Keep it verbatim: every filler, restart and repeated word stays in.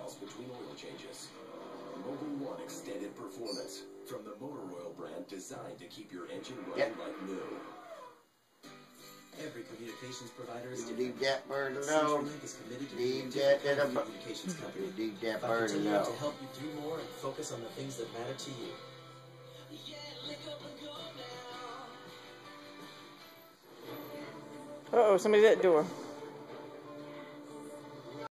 miles between oil changes. Mobil one Extended Performance from the Motor Oil brand, designed to keep your engine running yep. like new. Every communications provider is different. Leave that bird alone. Leave that in a communications company. Leave that bird alone. To help you do more and focus on the things that matter to you. Uh oh, somebody's at the door.